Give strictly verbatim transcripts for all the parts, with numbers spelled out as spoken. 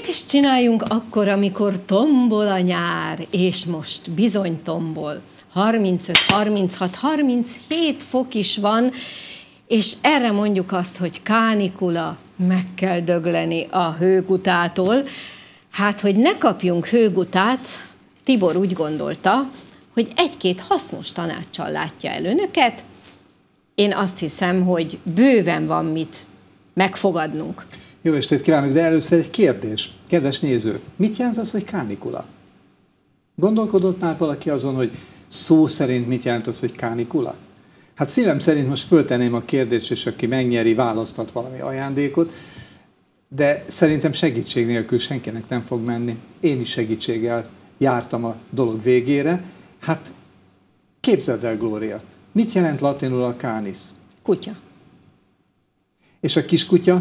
Mit is csináljunk akkor, amikor tombol a nyár, és most bizony tombol. harmincöt, harminchat, harminchét fok is van, és erre mondjuk azt, hogy kánikula, meg kell dögleni a hőgutától. Hát, hogy ne kapjunk hőgutát, Tibor úgy gondolta, hogy egy-két hasznos tanáccsal látja el önöket. Én azt hiszem, hogy bőven van mit megfogadnunk. Jó estét kívánok, de először egy kérdés. Kedves néző, mit jelent az, hogy kánikula? Gondolkodott már valaki azon, hogy szó szerint mit jelent az, hogy kánikula? Hát szívem szerint most föltenném a kérdést, és aki megnyeri, választhat valami ajándékot, de szerintem segítség nélkül senkinek nem fog menni. Én is segítséggel jártam a dolog végére. Hát képzeld el, Glória, mit jelent latinul a canis? Kutya. És a kiskutya?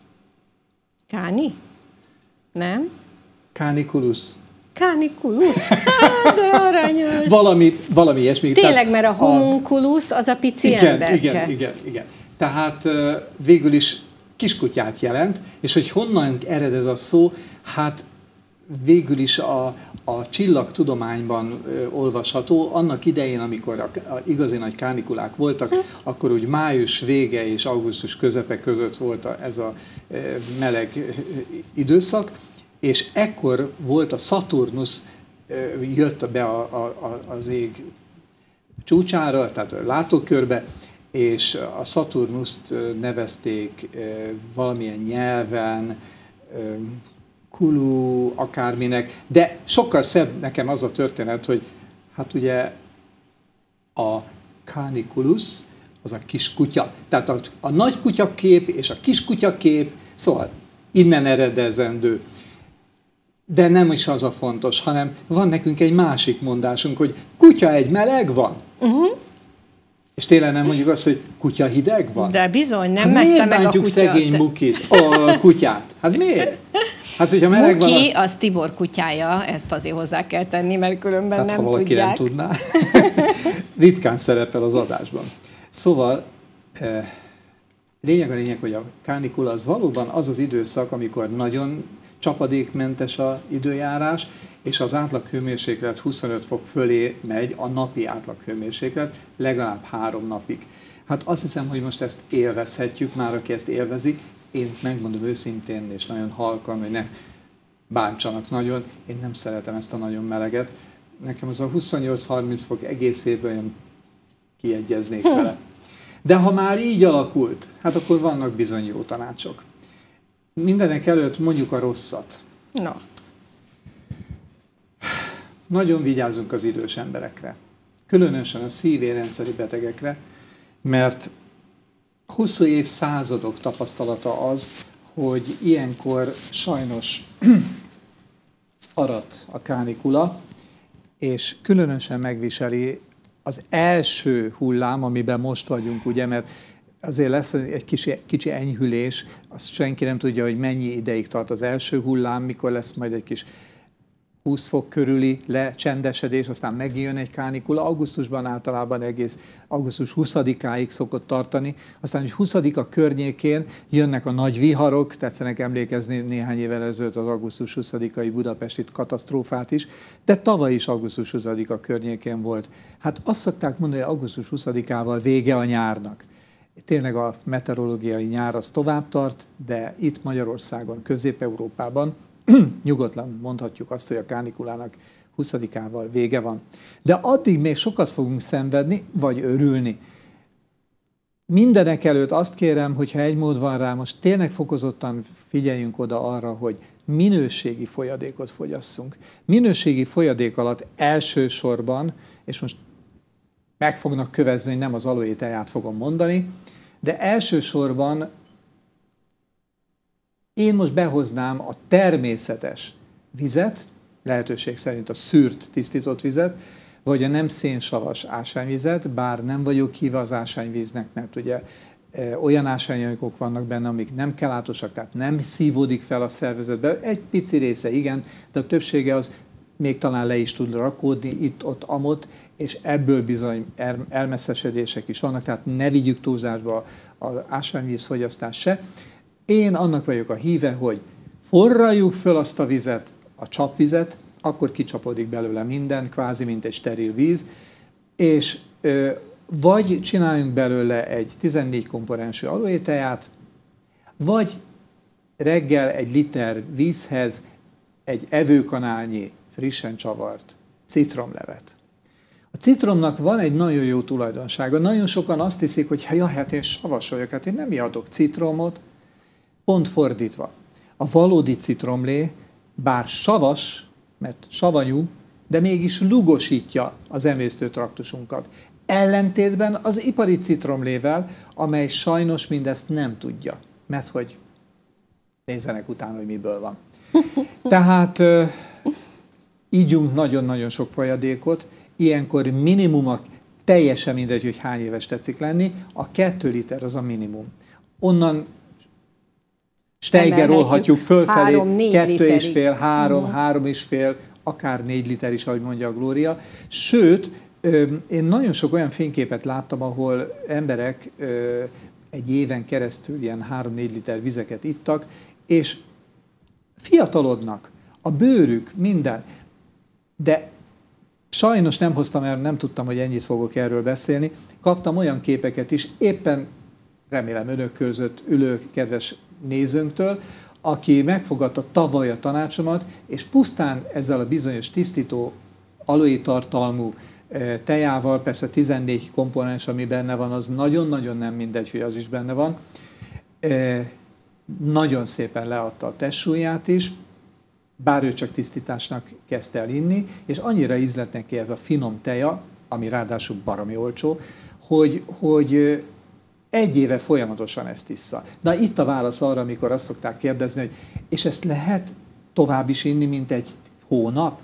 Káni? Nem? Caniculus. Caniculus? De aranyos. Valami, valami ilyesmi. Tényleg, mert a homunculus az a pici igen, emberke. Igen, igen, igen. Tehát végül is kiskutyát jelent, és hogy honnan ered ez a szó, hát végül is a, a csillagtudományban ö, olvasható. Annak idején, amikor a, a igazi nagy kánikulák voltak, hm. akkor úgy május vége és augusztus közepe között volt a, ez a ö, meleg ö, időszak, és ekkor volt a Saturnus, ö, jött be a, a, a, az ég csúcsára, tehát a látókörbe, és a Saturnust nevezték ö, valamilyen nyelven, ö, Kulu, akárminek, de sokkal szebb nekem az a történet, hogy hát ugye a Caniculus az a kis kutya. Tehát a, a nagy kutyakép és a kis kutyakép, szóval innen eredezendő. De nem is az a fontos, hanem van nekünk egy másik mondásunk, hogy kutya egy meleg van. Uh-huh. És tényleg nem mondjuk azt, hogy kutya hideg van? De bizony, nem hát mette meg a kutyát. szegény Mukit, a kutyát? Hát miért? Hát, hogyha meleg Muki, van, az Tibor kutyája, ezt azért hozzá kell tenni, mert különben hát, nem ha valaki tudják. nem tudná. Ritkán szerepel az adásban. Szóval eh, lényeg a lényeg, hogy a kánikula az valóban az az időszak, amikor nagyon csapadékmentes az időjárás, és az átlaghőmérséklet huszonöt fok fölé megy, a napi átlaghőmérséklet legalább három napig. Hát azt hiszem, hogy most ezt élvezhetjük, már aki ezt élvezi. Én megmondom őszintén, és nagyon halkan, hogy ne bántsanak nagyon, én nem szeretem ezt a nagyon meleget. Nekem az a huszonnyolc-harminc fok egész évben olyan kiegyeznék vele. De ha már így alakult, hát akkor vannak bizony jó tanácsok. Mindenek előtt mondjuk a rosszat. No. Nagyon vigyázzunk az idős emberekre. Különösen a szívérendszeri betegekre, mert hosszú évszázadok tapasztalata az, hogy ilyenkor sajnos arat a kánikula, és különösen megviseli az első hullám, amiben most vagyunk, ugye, mert azért lesz egy kicsi, kicsi enyhülés, azt senki nem tudja, hogy mennyi ideig tart az első hullám, mikor lesz majd egy kis húsz fok körüli lecsendesedés, aztán megjön egy kánikula. Augusztusban általában egész augusztus huszadikáig szokott tartani, aztán hogy huszadika környékén jönnek a nagy viharok, tetszenek emlékezni néhány évvel ezelőtt az augusztus huszadikai budapesti katasztrófát is, de tavaly is augusztus huszadika környékén volt. Hát azt szokták mondani, hogy augusztus huszadikával vége a nyárnak. Tényleg a meteorológiai nyár az tovább tart, de itt Magyarországon, Közép-Európában nyugodtan mondhatjuk azt, hogy a kánikulának huszadikával vége van. De addig még sokat fogunk szenvedni, vagy örülni. Mindenek előtt azt kérem, hogyha egy mód van rá, most tényleg fokozottan figyeljünk oda arra, hogy minőségi folyadékot fogyasszunk. Minőségi folyadék alatt elsősorban, és most meg fognak kövezni, hogy nem az aloe teját fogom mondani, de elsősorban én most behoznám a természetes vizet, lehetőség szerint a szűrt, tisztított vizet, vagy a nem szénsavas ásványvizet, bár nem vagyok híve az ásványvíznek, mert ugye e, olyan ásványanyagok vannak benne, amik nem kelátosak, tehát nem szívódik fel a szervezetbe. Egy pici része igen, de a többsége az még talán le is tud rakódni itt-ott, amott, és ebből bizony elmesszesedések is vannak, tehát ne vigyük túlzásba az ásványvíz fogyasztás se. Én annak vagyok a híve, hogy forraljuk föl azt a vizet, a csapvizet, akkor kicsapodik belőle minden, kvázi mint egy steril víz, és ö, vagy csináljunk belőle egy tizennégy komponensű aloe-teját, vagy reggel egy liter vízhez egy evőkanálnyi frissen csavart citromlevet. A citromnak van egy nagyon jó tulajdonsága. Nagyon sokan azt hiszik, hogy ja, hát én savas vagyok, hát én nem ihatok citromot. Pont fordítva. A valódi citromlé, bár savas, mert savanyú, de mégis lugosítja az emésztőtraktusunkat. Ellentétben az ipari citromlével, amely sajnos mindezt nem tudja. Mert hogy nézzenek utána, hogy miből van. Tehát ígyunk nagyon-nagyon sok folyadékot, ilyenkor minimum, teljesen mindegy, hogy hány éves tetszik lenni, a kettő liter az a minimum. Onnan steigerolhatjuk fölfelé, kettő és fél, három, uh-huh. három és fél, akár négy liter is, ahogy mondja a Glória. Sőt, én nagyon sok olyan fényképet láttam, ahol emberek egy éven keresztül ilyen három-négy liter vizeket ittak, és fiatalodnak, a bőrük, minden. De sajnos nem hoztam el, nem tudtam, hogy ennyit fogok erről beszélni. Kaptam olyan képeket is, éppen remélem önök között ülő kedves nézőnktől, aki megfogadta tavaly a tanácsomat, és pusztán ezzel a bizonyos tisztító aloe tartalmú tejával, persze tizennégy komponens, ami benne van, az nagyon-nagyon nem mindegy, hogy az is benne van. Nagyon szépen leadta a testsúlyát is, bár ő csak tisztításnak kezdte el inni, és annyira ízlett neki ez a finom teja, ami ráadásul baromi olcsó, hogy, hogy egy éve folyamatosan ezt issza. Na itt a válasz arra, amikor azt szokták kérdezni, hogy és ezt lehet tovább is inni, mint egy hónap?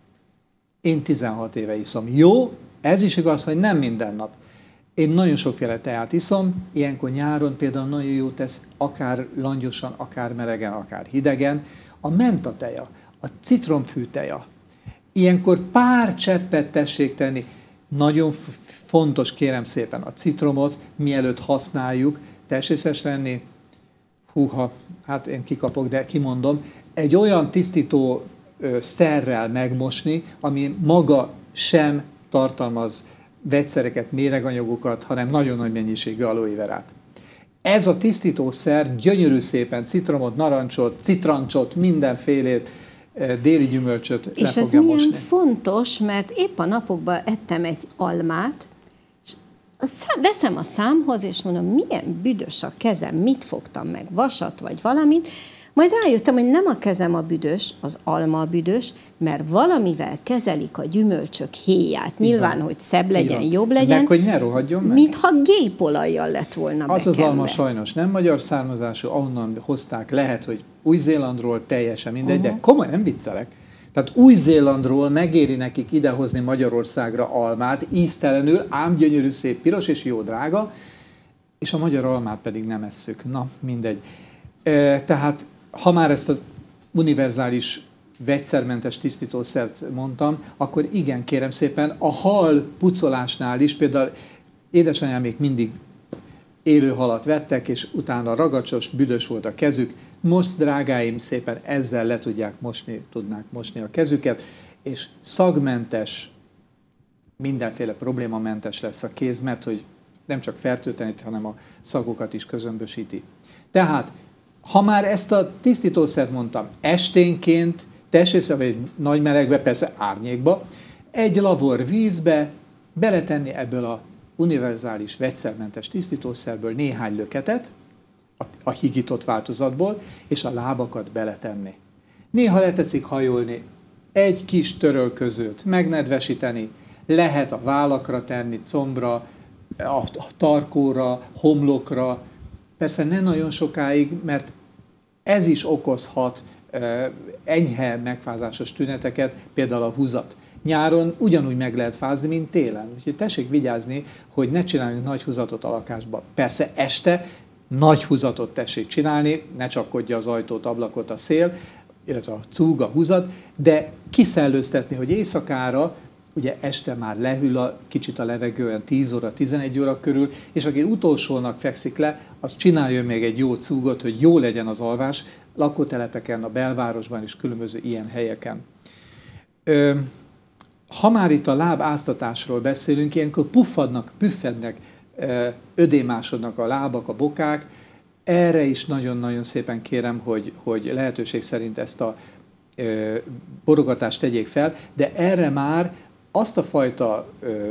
Én tizenhat éve iszom. Jó, ez is igaz, hogy nem minden nap. Én nagyon sokféle teát iszom, ilyenkor nyáron például nagyon jó tesz, akár langyosan, akár melegen, akár hidegen. A mentateja, a citromfűteja. Ilyenkor pár cseppet tessék tenni. Nagyon fontos, kérem szépen, a citromot, mielőtt használjuk, tessék lenni, húha, hát én kikapok, de kimondom, egy olyan tisztító ö, szerrel megmosni, ami maga sem tartalmaz vegyszereket, méreganyagokat, hanem nagyon nagy mennyiségű aloe verát. Ez a tisztítószer gyönyörű szépen citromot, narancsot, citrancsot, mindenfélét, déli gyümölcsöt le és ez fogja milyen mosni. fontos, mert épp a napokban ettem egy almát, és veszem a számhoz, és mondom, milyen büdös a kezem, mit fogtam meg, vasat vagy valamit, majd rájöttem, hogy nem a kezem a büdös, az alma a büdös, mert valamivel kezelik a gyümölcsök héját. Nyilván, Igen. hogy szebb legyen, Igen. jobb legyen, meg, hogy ne rohadjon meg. mintha gépolajjal lett volna Az az alma bekenve. sajnos nem magyar származású, ahonnan hozták, lehet, hogy Új-Zélandról, teljesen mindegy, uh-huh. de komoly, nem viccelek. Tehát Új-Zélandról megéri nekik idehozni Magyarországra almát, íztelenül, ám gyönyörű, szép, piros és jó drága, és a magyar almát pedig nem esszük. Na, mindegy. E, tehát, ha már ezt az univerzális vegyszermentes tisztítószert mondtam, akkor igen, kérem szépen, a hal pucolásnál is, például édesanyám még mindig élő halat vettek, és utána ragacsos, büdös volt a kezük. Most, drágáim, szépen ezzel le tudják mosni, tudnák mosni a kezüket, és szagmentes, mindenféle problémamentes lesz a kéz, mert hogy nem csak fertőtlenít, hanem a szagokat is közömbösíti. Tehát, ha már ezt a tisztítószert mondtam, esténként, tessék, vagy egy nagy melegbe, persze árnyékba, egy lavor vízbe beletenni ebből a univerzális vegyszermentes tisztítószerből néhány löketet, a, a higított változatból, és a lábakat beletenni. Néha letetszik hajolni, egy kis törölközőt megnedvesíteni, lehet a vállakra tenni, combra, a tarkóra, homlokra, persze ne nagyon sokáig, mert ez is okozhat enyhe megfázásos tüneteket, például a húzat. Nyáron ugyanúgy meg lehet fázni, mint télen. Úgyhogy tessék vigyázni, hogy ne csináljunk nagy húzatot a lakásba. Persze este nagy húzatot tessék csinálni, ne csapkodja az ajtót, ablakot a szél, illetve a cúg, a húzat, de kiszellőztetni, hogy éjszakára ugye este már lehűl a, kicsit a levegő, olyan tíz óra, tizenegy óra körül, és aki utolsónak fekszik le, az csináljon még egy jó cúgot, hogy jó legyen az alvás, lakótelepeken, a belvárosban és különböző ilyen helyeken. Ö, ha már itt a láb áztatásról beszélünk, ilyenkor puffadnak, püffednek, ödémásodnak a lábak, a bokák. Erre is nagyon-nagyon szépen kérem, hogy, hogy lehetőség szerint ezt a ö, borogatást tegyék fel, de erre már azt a fajta ö,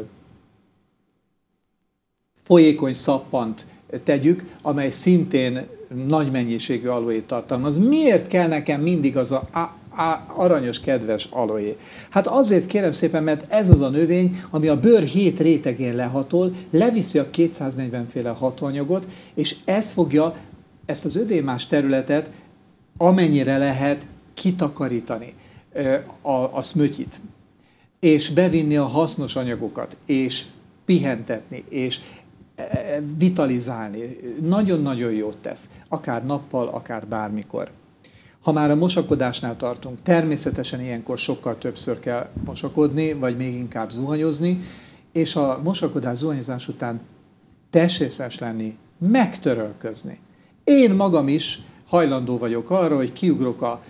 folyékony szappant tegyük, amely szintén nagy mennyiségű aloét tartalmaz. Miért kell nekem mindig az a, a, a aranyos, kedves aloé? Hát azért kérem szépen, mert ez az a növény, ami a bőr hét rétegén lehatol, leviszi a kétszáznegyven féle hatóanyagot, és ez fogja ezt az ödémás területet amennyire lehet kitakarítani, a, a szmötyit, és bevinni a hasznos anyagokat, és pihentetni, és vitalizálni. Nagyon-nagyon jót tesz, akár nappal, akár bármikor. Ha már a mosakodásnál tartunk, természetesen ilyenkor sokkal többször kell mosakodni, vagy még inkább zuhanyozni, és a mosakodás, zuhanyozás után tessészes lenni, megtörölközni. Én magam is hajlandó vagyok arra, hogy kiugrok a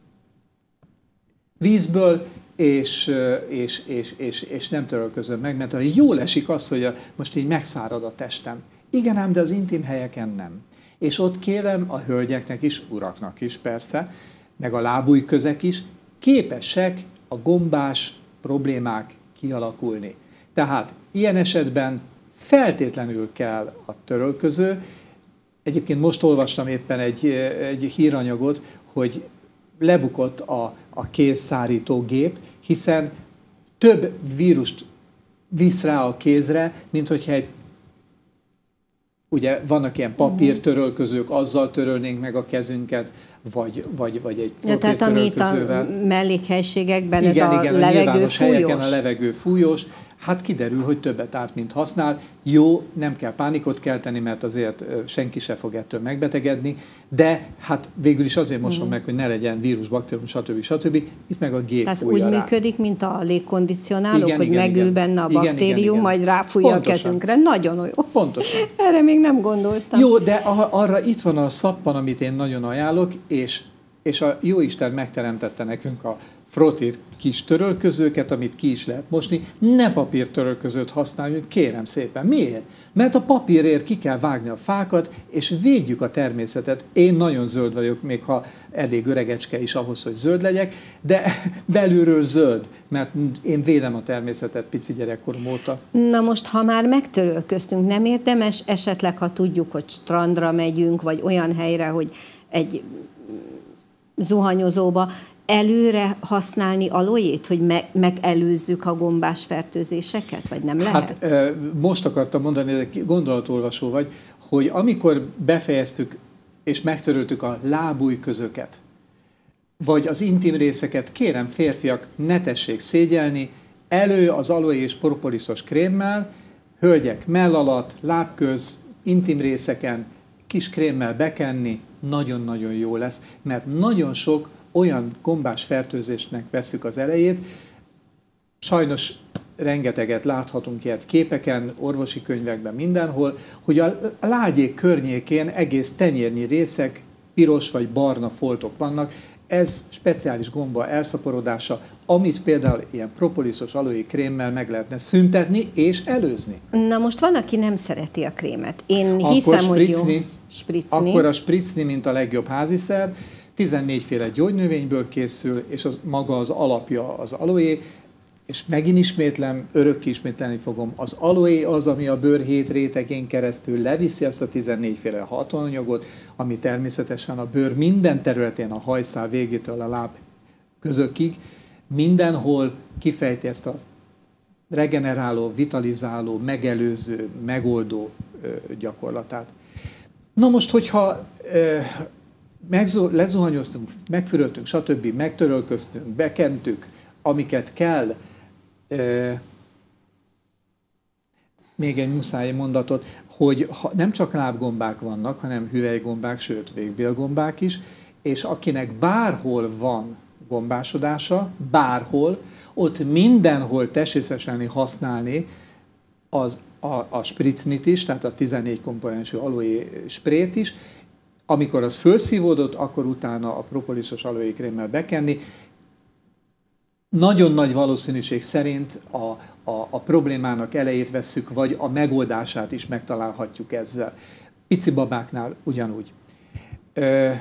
vízből, és, és, és, és, és nem törölközöm meg, mert jól esik az, hogy a, most így megszárad a testem. Igen ám, de az intim helyeken nem. És ott kérem a hölgyeknek is, uraknak is persze, meg a lábújközek is, képesek a gombás problémák kialakulni. Tehát ilyen esetben feltétlenül kell a törölköző. Egyébként most olvastam éppen egy, egy híranyagot, hogy lebukott a, a kézszárító gép, hiszen több vírust visz rá a kézre, mint hogyha egy, ugye vannak ilyen papírtörölközők, azzal törölnénk meg a kezünket, vagy, vagy, vagy egy ja, tehát amit a mellékhelységekben igen, ez a igen, levegő a fújós. Helyeken a levegő fújós, hát kiderül, hogy többet árt, mint használ. Jó, nem kell pánikot kelteni, mert azért senki se fog ettől megbetegedni, de hát végül is azért mosom mm. meg, hogy ne legyen vírus, baktérium, stb. stb. Itt meg a gép tehát fújja úgy rá. működik, mint a légkondicionálók, igen, hogy igen, megül igen. benne a igen, baktérium, igen, igen. majd ráfújja Pontosan. a kezünkre. Nagyon jó. Pontosan. Erre még nem gondoltam. Jó, de arra itt van a szappan, amit én nagyon ajánlok, és, és a Jóisten megteremtette nekünk a Frottir kis törölközőket, amit ki is lehet mosni. Ne papírtörölközőt használjunk, kérem szépen. Miért? Mert a papírért ki kell vágni a fákat, és védjük a természetet. Én nagyon zöld vagyok, még ha elég öregecske is ahhoz, hogy zöld legyek, de belülről zöld, mert én védem a természetet pici gyerekkorom óta. Na most, ha már megtörölköztünk, nem érdemes esetleg, ha tudjuk, hogy strandra megyünk, vagy olyan helyre, hogy egy zuhanyozóba, előre használni aloét, hogy me megelőzzük a gombás fertőzéseket, vagy nem lehet? Hát most akartam mondani, de gondolatolvasó vagy, hogy amikor befejeztük és megtöröltük a lábújközöket, vagy az intim részeket, kérem férfiak, ne tessék szégyelni, elő az aloé és propoliszosos krémmel, hölgyek mell alatt, lábköz, intim részeken, kis krémmel bekenni, nagyon-nagyon jó lesz, mert nagyon sok olyan gombás fertőzésnek vesszük az elejét. Sajnos rengeteget láthatunk ilyet képeken, orvosi könyvekben, mindenhol, hogy a lágyék környékén egész tenyérnyi részek, piros vagy barna foltok vannak. Ez speciális gomba elszaporodása, amit például ilyen propoliszosos aloé krémmel meg lehetne szüntetni és előzni. Na most van, aki nem szereti a krémet. Én hiszem, akkor hogy spricni, jó. Spricni. Akkor a spricni, mint a legjobb háziszer. tizennégy féle gyógynövényből készül, és az, maga az alapja az aloé, és megint ismétlem, örökké ismételni fogom, az aloé az, ami a bőr hét rétegén keresztül leviszi azt a tizennégy féle hatóanyagot, ami természetesen a bőr minden területén, a hajszál végétől a láb közökig, mindenhol kifejti ezt a regeneráló, vitalizáló, megelőző, megoldó gyakorlatát. Na most, hogyha lezuhanyoztunk, megfürödtünk, stb., megtörölköztünk, bekentük, amiket kell. E, még egy muszáj mondatot, hogy ha nem csak lábgombák vannak, hanem hüvelygombák, sőt végbélgombák is, és akinek bárhol van gombásodása, bárhol, ott mindenhol testészesen használni az, a, a spritznyt is, tehát a tizennégy komponensű aloe sprayt is. Amikor az felszívódott, akkor utána a propolissos aloe krémmel bekenni. Nagyon nagy valószínűség szerint a, a, a problémának elejét vesszük, vagy a megoldását is megtalálhatjuk ezzel. Pici babáknál ugyanúgy. Ö,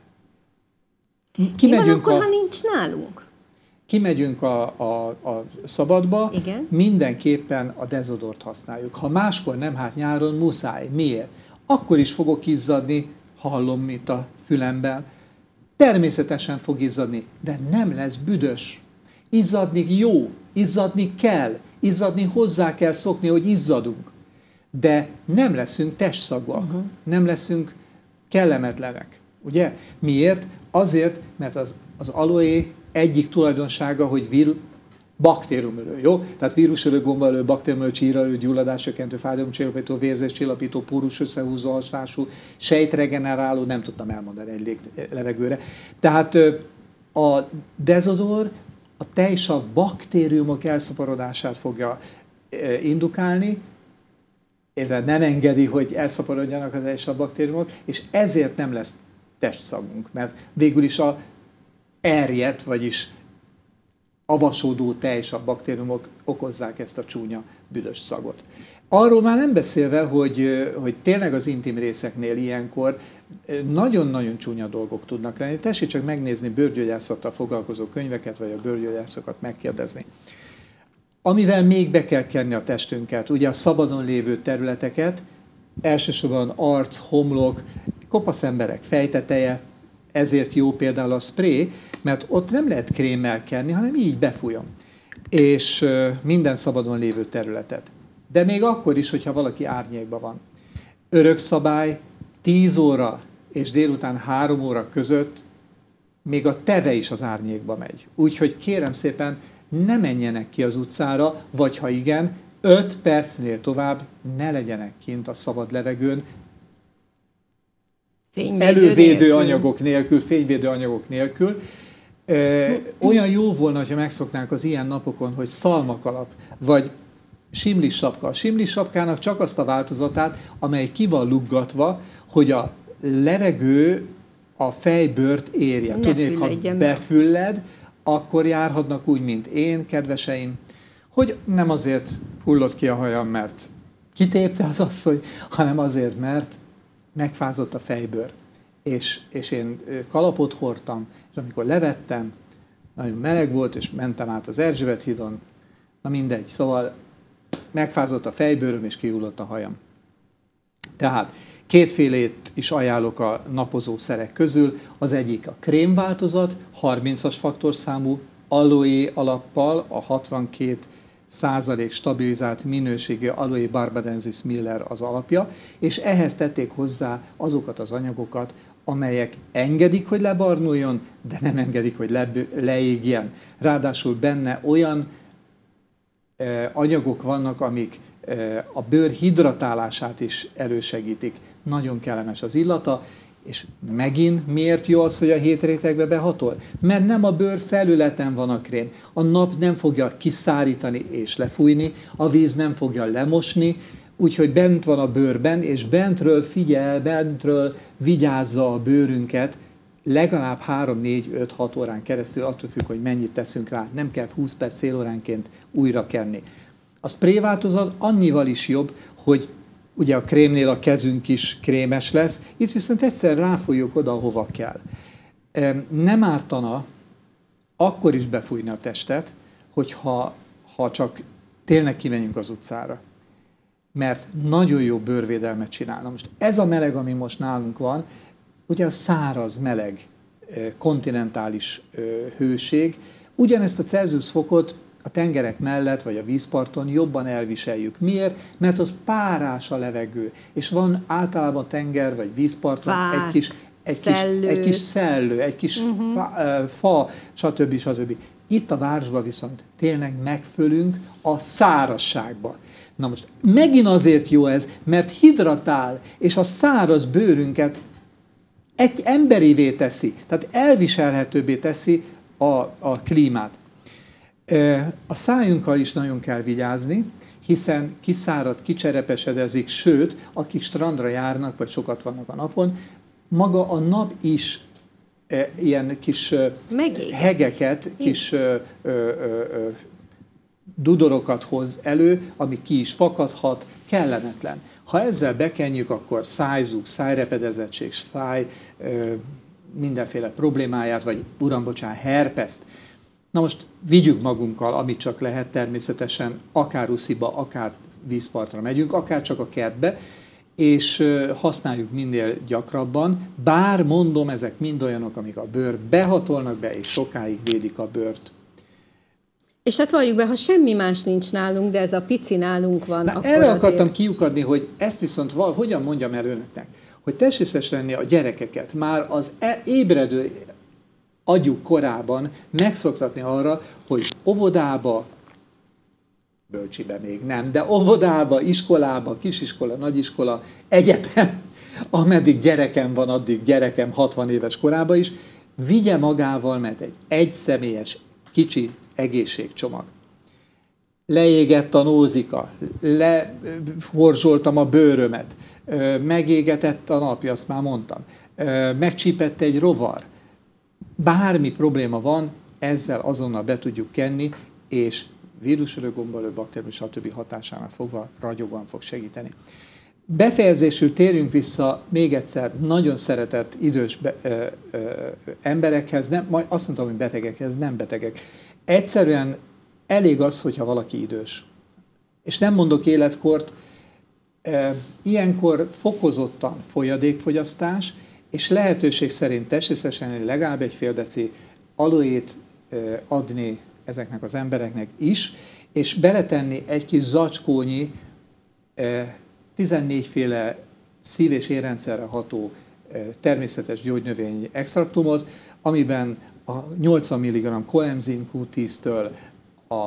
Mi van akkor, a, ha nincs nálunk? Kimegyünk a, a, a szabadba, igen. Mindenképpen a dezodort használjuk. Ha máskor nem, hát nyáron muszáj. Miért? Akkor is fogok izzadni, hallom itt a fülemben. Természetesen fog izzadni, de nem lesz büdös. Izzadni jó, izzadni kell, izzadni hozzá kell szokni, hogy izzadunk. De nem leszünk testszagúak, uh-huh. nem leszünk kellemetlenek. Ugye? Miért? Azért, mert az, az aloe egyik tulajdonsága, hogy víru, baktériumölő, jó? Tehát vírusölő, gombaölő, baktériumölő, csíralő, gyulladáscsökkentő, fájdalomcsillapító, vérzéscsillapító, pórus összehúzó hatású, sejtregeneráló, nem tudtam elmondani egy lég, levegőre. Tehát a dezodor a tejsav baktériumok elszaporodását fogja indukálni, illetve nem engedi, hogy elszaporodjanak a tejsav baktériumok, és ezért nem lesz testszagunk, mert végül is a erjedt, vagyis avasódó tejsav baktériumok okozzák ezt a csúnya, büdös szagot. Arról már nem beszélve, hogy, hogy tényleg az intim részeknél ilyenkor nagyon-nagyon csúnya dolgok tudnak lenni. Tessék csak megnézni bőrgyógyászattal foglalkozó könyveket, vagy a bőrgyógyászokat megkérdezni. Amivel még be kell kenni a testünket, ugye a szabadon lévő területeket, elsősorban arc, homlok, kopasz emberek fejteteje, ezért jó például a spray, mert ott nem lehet krémmel kenni, hanem így befújom. És minden szabadon lévő területet. De még akkor is, hogyha valaki árnyékban van. Örök szabály, tíz óra és délután három óra között még a teve is az árnyékba megy. Úgyhogy kérem szépen, ne menjenek ki az utcára, vagy ha igen, öt percnél tovább ne legyenek kint a szabad levegőn, elővédő nélkül. anyagok nélkül, fényvédő anyagok nélkül. Ö, olyan jó volna, ha megszoknánk az ilyen napokon, hogy szalmakalap, vagy simlis sapka. A simlis sapkának csak azt a változatát, amely ki van luggatva, hogy a levegő a fejbőrt érje. Tudnék, ha befülled, akkor járhatnak úgy, mint én, kedveseim, hogy nem azért hullott ki a hajam, mert kitépte az asszony, hanem azért, mert megfázott a fejbőr. És, és én kalapot hordtam, és amikor levettem, nagyon meleg volt, és mentem át az Erzsébet hídon, na mindegy, szóval megfázott a fejbőröm, és kihullott a hajam. Tehát kétfélét is ajánlok a napozószerek közül. Az egyik a krémváltozat, harmincas faktorszámú aloe alappal, a hatvankét százalék stabilizált minőségű aloe barbadensis miller az alapja, és ehhez tették hozzá azokat az anyagokat, amelyek engedik, hogy lebarnuljon, de nem engedik, hogy le, leégjen. Ráadásul benne olyan eh, anyagok vannak, amik eh, a bőr hidratálását is elősegítik. Nagyon kellemes az illata, és megint miért jó az, hogy a hét rétegbe behatol? Mert nem a bőr felületen van a krém. A nap nem fogja kiszárítani és lefújni, a víz nem fogja lemosni, úgyhogy bent van a bőrben, és bentről figyel, bentről vigyázza a bőrünket legalább három, négy, öt, hat órán keresztül, attól függ, hogy mennyit teszünk rá. Nem kell húsz perc, fél óránként újra kenni. A spray változat annyival is jobb, hogy ugye a krémnél a kezünk is krémes lesz, itt viszont egyszer ráfújjuk oda, hova kell. Nem ártana akkor is befújni a testet, hogyha ha csak tényleg kimenjünk az utcára. Mert nagyon jó bőrvédelmet csinálna. Most ez a meleg, ami most nálunk van, ugye a száraz, meleg, kontinentális hőség, ugyanezt a Celsius fokot a tengerek mellett, vagy a vízparton jobban elviseljük. Miért? Mert ott párás a levegő, és van általában tenger, vagy vízparton Fák, egy kis, egy kis, egy kis szellő, egy kis uh-huh. fa, fa, stb. stb. Itt a városban viszont tényleg megfölünk a szárazságba. Na most megint azért jó ez, mert hidratál, és a száraz bőrünket egy emberivé teszi, tehát elviselhetőbbé teszi a, a klímát. A szájunkkal is nagyon kell vigyázni, hiszen kiszárad, kicserepesedezik, sőt, akik strandra járnak, vagy sokat vannak a napon, maga a nap is e, ilyen kis Megéget. hegeket, kis ö, ö, ö, dudorokat hoz elő, ami ki is fakadhat, kellemetlen. Ha ezzel bekenjük, akkor szájzug, szájrepedezettség, száj ö, mindenféle problémáját, vagy uram, bocsánat, herpeszt. Na most vigyük magunkkal, amit csak lehet, természetesen, akár usziba, akár vízpartra megyünk, akár csak a kertbe, és használjuk minél gyakrabban, bár mondom, ezek mind olyanok, amik a bőr behatolnak be, és sokáig védik a bőrt. És hát valljuk be, ha semmi más nincs nálunk, de ez a pici nálunk van, Na, akkor erre azért... akartam kiukadni, hogy ezt viszont val, hogyan mondjam el önöknek, hogy tessészes lenni a gyerekeket már az ébredő agyuk korában megszoktatni arra, hogy óvodába, bölcsibe még nem, de óvodába, iskolába, kisiskola, nagyiskola, egyetem, ameddig gyerekem van, addig gyerekem hatvan éves korában is, vigye magával, mert egy egyszemélyes, kicsi egészségcsomag. Leégett a nózika, lehorzsoltam a bőrömet, megégetett a napja, azt már mondtam, megcsípett egy rovar. Bármi probléma van, ezzel azonnal be tudjuk kenni, és vírusölő, gombaölő, baktérium, stb. Hatásánál fogva ragyogóan fog segíteni. Befejezésül térjünk vissza még egyszer nagyon szeretett idős be, ö, ö, emberekhez, nem, majd azt mondtam, hogy betegekhez, nem betegek. Egyszerűen elég az, hogyha valaki idős. És nem mondok életkort, e, ilyenkor fokozottan folyadékfogyasztás, és lehetőség szerint testészesen legalább egy fél deci aloét e, adni ezeknek az embereknek is, és beletenni egy kis zacskónyi e, tizennégyféle szív- és érrendszerre ható e, természetes gyógynövény extraktumot, amiben a nyolcvan milligramm koenzim kú tíztől a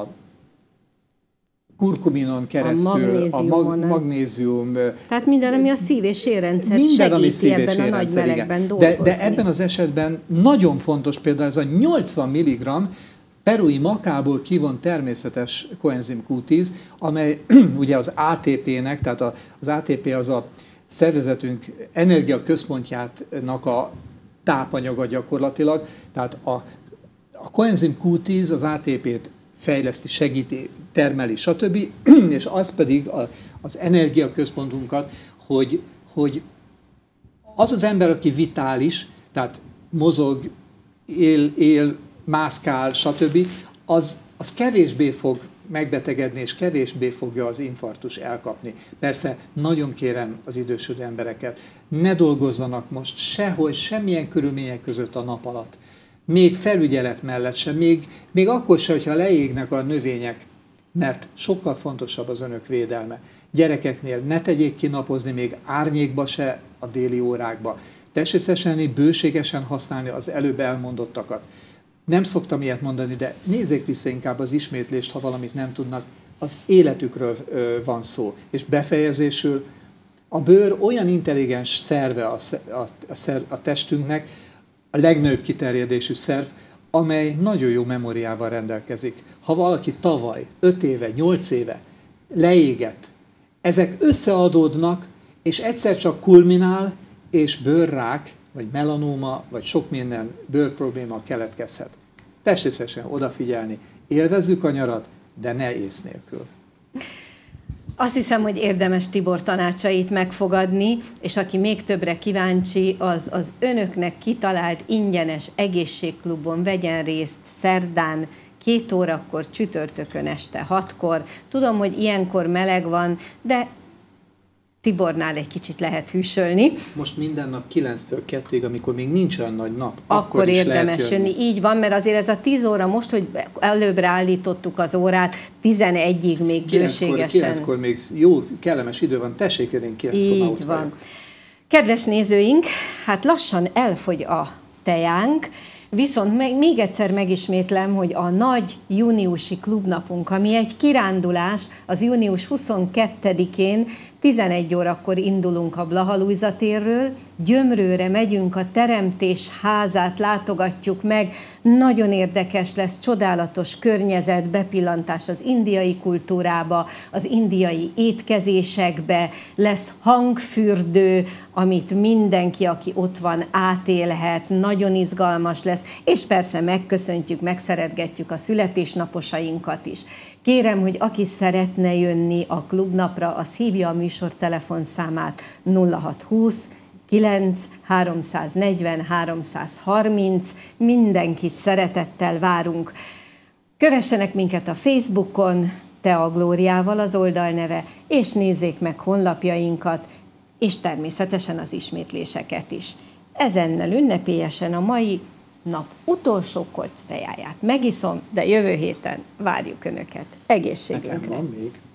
kurkuminon keresztül, a, a mag, magnézium. Tehát minden, ami a szív- és érrendszert segíti ebben a nagy melegben dolgozni. De, de ebben az esetben nagyon fontos például ez a nyolcvan milligramm perui makából kivont természetes koenzim kú tíz, amely ugye az á té pének, tehát az á té pé az a szervezetünk energiaközpontjának a tápanyaga gyakorlatilag, tehát a, a koenzim kú tíz az á té pét fejleszti, segíti, termeli, stb. És az pedig a, az energiaközpontunkat, hogy, hogy az az ember, aki vitális, tehát mozog, él, él mászkál, stb., az, az kevésbé fog megbetegedni, és kevésbé fogja az infarktus elkapni. Persze nagyon kérem az idősödő embereket, ne dolgozzanak most sehol, semmilyen körülmények között a nap alatt. Még felügyelet mellett sem, még, még akkor sem, hogyha leégnek a növények, mert sokkal fontosabb az önök védelme. Gyerekeknél ne tegyék ki napozni, még árnyékba se a déli órákba. Tessék lenni, bőségesen használni az előbb elmondottakat. Nem szoktam ilyet mondani, de nézzék vissza inkább az ismétlést, ha valamit nem tudnak. Az életükről ö, van szó. És befejezésül a bőr olyan intelligens szerve a, a, a, szer, a testünknek, a legnagyobb kiterjedésű szerv, amely nagyon jó memóriával rendelkezik. Ha valaki tavaly, öt éve, nyolc éve leégett, ezek összeadódnak, és egyszer csak kulminál, és bőrrák, vagy melanóma, vagy sok minden bőrprobléma keletkezhet. Tessék odafigyelni, élvezzük a nyarat, de ne ész nélkül. Azt hiszem, hogy érdemes Tibor tanácsait megfogadni, és aki még többre kíváncsi, az az önöknek kitalált ingyenes egészségklubon vegyen részt szerdán két órakor, csütörtökön este hatkor. Tudom, hogy ilyenkor meleg van, de Tibornál egy kicsit lehet hűsölni. Most minden nap kilenctől kettőig, amikor még nincs olyan nagy nap, akkor, akkor is érdemes lehet jönni. jönni. Így van, mert azért ez a tíz óra, most, hogy előbbre állítottuk az órát, tizenegyig még bőségesen. kilenckor még jó, kellemes idő van, tessék jönni, kilenckor már ott van. vagyok. Kedves nézőink, hát lassan elfogy a tejánk, viszont meg, még egyszer megismétlem, hogy a nagy júniusi klubnapunk, ami egy kirándulás, az június huszonkettedikén tizenegy órakor indulunk a Blaha-Lujza térről, Gyömrőre megyünk, a Teremtés házát látogatjuk meg, nagyon érdekes lesz, csodálatos környezet, bepillantás az indiai kultúrába, az indiai étkezésekbe, lesz hangfürdő, amit mindenki, aki ott van, átélhet, nagyon izgalmas lesz, és persze megköszöntjük, megszeretgetjük a születésnaposainkat is. Kérem, hogy aki szeretne jönni a klubnapra, az hívja a műsor telefonszámát nulla hat húsz kilenc háromszáznegyven háromszázharminc, mindenkit szeretettel várunk. Kövessenek minket a Facebookon, Tea Glóriával az oldalneve, és nézzék meg honlapjainkat, és természetesen az ismétléseket is. Ezennel ünnepélyesen a mai nap utolsó korty tejáját megiszom, de jövő héten várjuk Önöket. Egészségünkre! Nekem van még.